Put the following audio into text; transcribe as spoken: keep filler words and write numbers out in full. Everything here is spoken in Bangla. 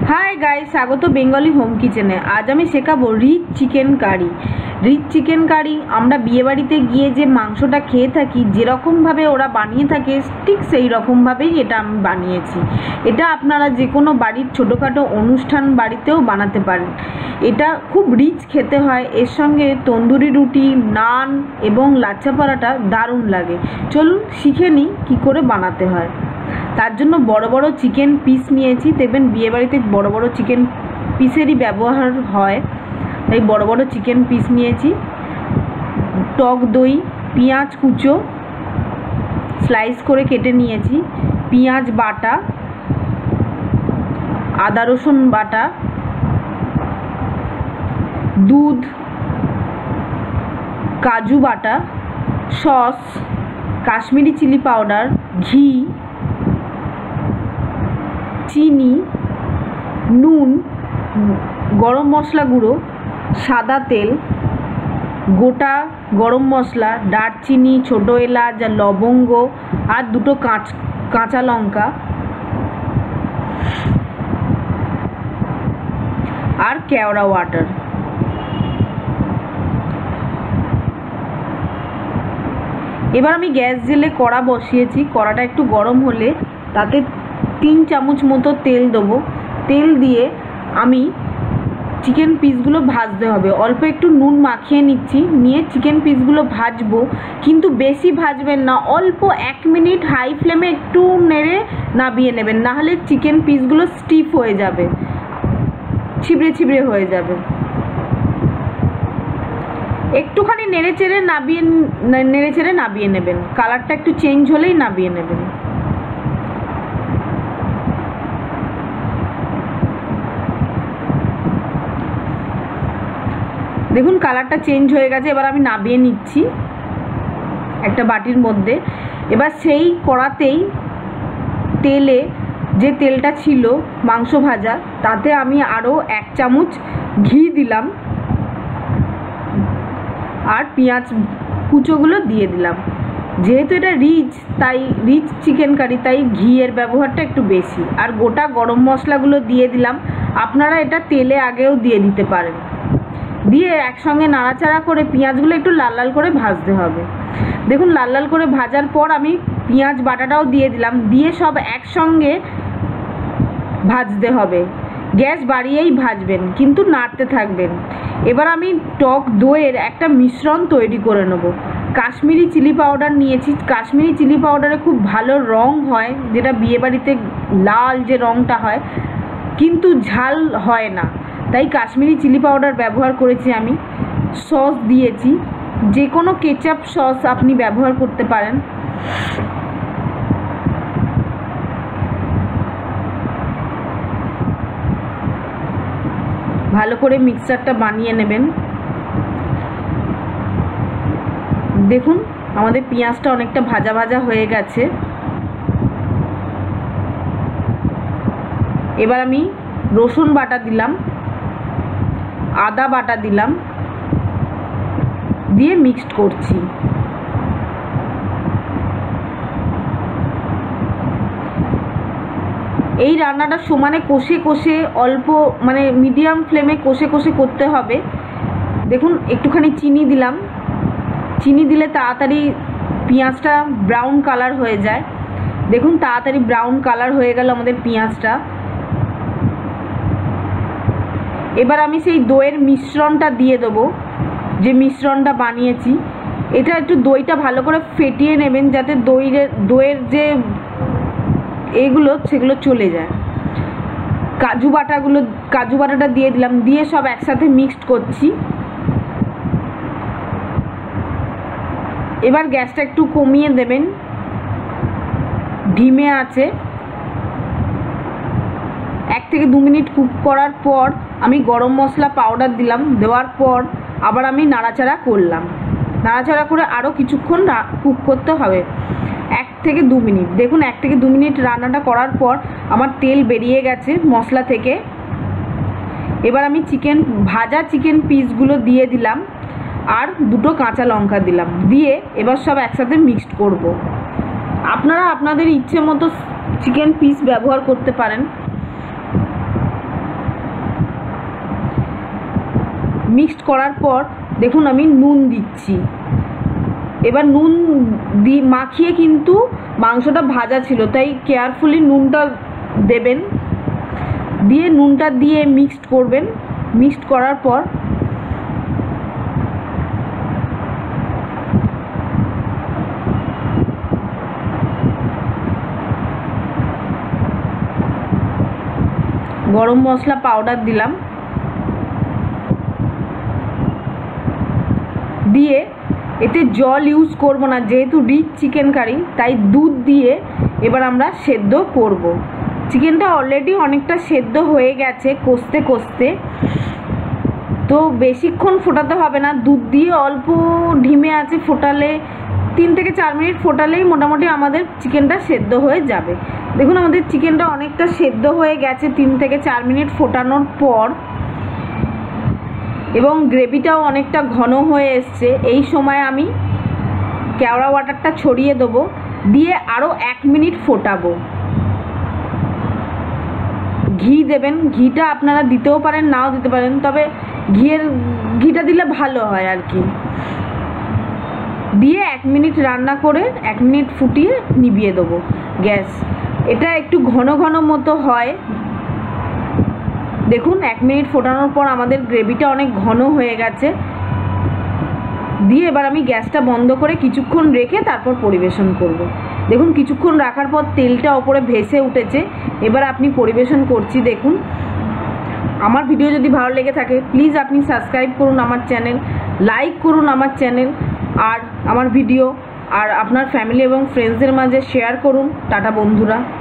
हाय गाइस, स्वागत बेंगली होम किचेने। आज आमी शेखाबो rich chicken curry. Rich chicken curry आमरा बिये बाड़ीते गिये जे मांसटा खेये थाकी जेरकम भावे ओरा बानिये थाके ठीक सेई रकम भावेई एटा आमी बानिয়েছি। এটা আপনারা যে কোনো বাড়ির ছোটোখাটো অনুষ্ঠান বাড়িতেও বানাতে পারেন। এটা খুব রিচ খেতে হয়, এর সঙ্গে তন্দুরি রুটি, নান এবং লাচ্ছা পরাটা দারুণ লাগে। চলুন শিখে নিই কী করে বানাতে হয়। তার জন্য বড় বড় চিকেন পিস নিয়েছি। দেখবেন বিয়েবাড়িতে বড় বড় চিকেন পিসেরই ব্যবহার হয়, তাই বড় বড় চিকেন পিস নিয়েছি। টক দই, পেঁয়াজ কুচো স্লাইস করে কেটে নিয়েছি, পেঁয়াজ বাটা, আদা রসুন বাটা, দুধ, কাজু বাটা, সস, কাশ্মীরি চিলি পাউডার, ঘি, চিনি, নুন, গরম মশলা গুঁড়ো, সাদা তেল, গোটা গরম মশলা, দারচিনি, ছোটো এলাচ, লবঙ্গ আর দুটো কাঁচ কাঁচা লঙ্কা আর কেওড়া ওয়াটার। এবার আমি গ্যাস জেলে কড়া বসিয়েছি। কড়াটা একটু গরম হলে তাতে তিন চামচ মতো তেল দেবো। তেল দিয়ে আমি চিকেন পিসগুলো ভাজতে হবে। অল্প একটু নুন মাখিয়ে নিচ্ছি, নিয়ে চিকেন পিসগুলো ভাজবো, কিন্তু বেশি ভাজবেন না, অল্প এক মিনিট হাই ফ্লেমে একটু নেড়ে নাবিয়ে নেবেন, নাহলে চিকেন পিসগুলো স্টিফ হয়ে যাবে, ছিবড়ে ছিবড়ে হয়ে যাবে। একটুখানি নেড়ে চেড়ে নাবিয়ে নেড়ে চেড়ে নাবিয়ে নেবেন, কালারটা একটু চেঞ্জ হলেই নাবিয়ে নেবেন। দেখুন কালারটা চেঞ্জ হয়ে গেছে। এবার আমি নাবিয়ে নিচ্ছি একটা বাটির মধ্যে। এবার সেই কড়াতেই তেলে যে তেলটা ছিল মাংস ভাজা, তাতে আমি আরও এক চামচ ঘি দিলাম আর পেঁয়াজ কুচোগুলো দিয়ে দিলাম। যেহেতু এটা রিচ, তাই রিচ চিকেন কারি, তাই ঘিয়ের ব্যবহারটা একটু বেশি। আর গোটা গরম মশলাগুলো দিয়ে দিলাম। আপনারা এটা তেলে আগেও দিয়ে দিতে পারেন। দিয়ে একসঙ্গে নাড়াচাড়া করে পেঁয়াজগুলো একটু লাল লাল করে ভাজতে হবে। দেখুন লাল লাল করে ভাজার পর আমি পেঁয়াজ বাটাটাও দিয়ে দিলাম, দিয়ে সব একসঙ্গে ভাজতে হবে। গ্যাস বাড়িয়েই ভাজবেন, কিন্তু নাড়তে থাকবেন। এবার আমি টক দইয়ের একটা মিশ্রণ তৈরি করে নেব। কাশ্মীরি চিলি পাউডার নিয়েছি। কাশ্মীরি চিলি পাউডারে খুব ভালো রং হয়, যেটা বিয়েবাড়িতে লাল যে রংটা হয়, কিন্তু ঝাল হয় না, তাই কাশ্মীরি চিলি পাউডার ব্যবহার করেছি আমি। সস দিয়েছি, যে কোনো কেচাপ সস আপনি ব্যবহার করতে পারেন। ভালো করে মিক্সচারটা বানিয়ে নেবেন। দেখুন আমাদের পেঁয়াজটা অনেকটা ভাজা ভাজা হয়ে গেছে। এবার আমি রসুন বাটা দিলাম, আদা বাটা দিলাম, দিয়ে মিক্সড করছি। এই রান্নাটা সমানে কষে কষে অল্প মানে মিডিয়াম ফ্লেমে কষে কষে করতে হবে। দেখুন একটুখানি চিনি দিলাম। চিনি দিলে তাড়াতাড়ি পেঁয়াজটা ব্রাউন কালার হয়ে যায়। দেখুন তাড়াতাড়ি ব্রাউন কালার হয়ে গেল আমাদের পেঁয়াজটা। এবার আমি সেই দইয়ের মিশ্রণটা দিয়ে দেবো, যে মিশ্রণটা বানিয়েছি। এটা একটু দইটা ভালো করে ফেটিয়ে নেবেন, যাতে দইয়ের দইয়ের যে এগুলো সেগুলো চলে যায়। কাজু বাটাগুলো কাজু বাটাটা দিয়ে দিলাম, দিয়ে সব একসাথে মিক্সড করছি। এবার গ্যাসটা একটু কমিয়ে দেবেন, ধিমে আছে। এক থেকে দু মিনিট কুক করার পর আমি গরম মশলা পাউডার দিলাম। দেওয়ার পর আবার আমি নাড়াচাড়া করলাম। নাড়াচাড়া করে আরও কিছুক্ষণ কুক করতে হবে, এক থেকে দু মিনিট। দেখুন এক থেকে দু মিনিট রান্নাটা করার পর আমার তেল বেরিয়ে গেছে মশলা থেকে। এবার আমি চিকেন ভাজা চিকেন পিসগুলো দিয়ে দিলাম আর দুটো কাঁচা লঙ্কা দিলাম, দিয়ে এবার সব একসাথে মিক্সড করব। আপনারা আপনাদের ইচ্ছে মতো চিকেন পিস ব্যবহার করতে পারেন। মিক্সড করার পর দেখুন আমি নুন দিচ্ছি। এবার নুন দি মাখিয়ে কিন্তু মাংসটা ভাজা ছিল, তাই কেয়ারফুলি নুনটা দেবেন। দিয়ে নুনটা দিয়ে মিক্সড করবেন। মিক্সড করার পর গরম মশলা পাউডার দিলাম, দিয়ে এতে জল ইউজ করব না, যেহেতু রিচ চিকেন কারি, তাই দুধ দিয়ে এবার আমরা সেদ্ধ করব। চিকেনটা অলরেডি অনেকটা সেদ্ধ হয়ে গেছে কষতে কষতে, তো বেশিক্ষণ ফোটাতে হবে না। দুধ দিয়ে অল্প ঢিমে আছে ফোটালে, তিন থেকে চার মিনিট ফোটালেই মোটামুটি আমাদের চিকেনটা সেদ্ধ হয়ে যাবে। দেখুন আমাদের চিকেনটা অনেকটা সেদ্ধ হয়ে গেছে তিন থেকে চার মিনিট ফোটানোর পর, এবং গ্রেভিটাও অনেকটা ঘন হয়ে এসছে। এই সময় আমি কেওড়া ওয়াটারটা ছড়িয়ে দেবো, দিয়ে আরও এক মিনিট ফোটাবো। ঘি দেবেন, ঘিটা আপনারা দিতেও পারেন নাও দিতে পারেন, তবে ঘিয়ের ঘিটা দিলে ভালো হয় আর কি। দিয়ে এক মিনিট রান্না করে এক মিনিট ফুটিয়ে নিভিয়ে দেবো গ্যাস। এটা একটু ঘন ঘন মতো হয়। দেখুন এক মিনিট ফোটানোর পর আমাদের গ্রেভিটা অনেক ঘন হয়ে গেছে। দিয়ে এবার আমি গ্যাসটা বন্ধ করে কিছুক্ষণ রেখে তারপর পরিবেশন করব। দেখুন কিছুক্ষণ রাখার পর তেলটা ওপরে ভেসে উঠেছে। এবার আপনি পরিবেশন করছি। দেখুন আমার ভিডিও যদি ভালো লেগে থাকে প্লিজ আপনি সাবস্ক্রাইব করুন আমার চ্যানেল, লাইক করুন আমার চ্যানেল আর আমার ভিডিও, আর আপনার ফ্যামিলি এবং ফ্রেন্ডসদের মাঝে শেয়ার করুন। টাটা বন্ধুরা।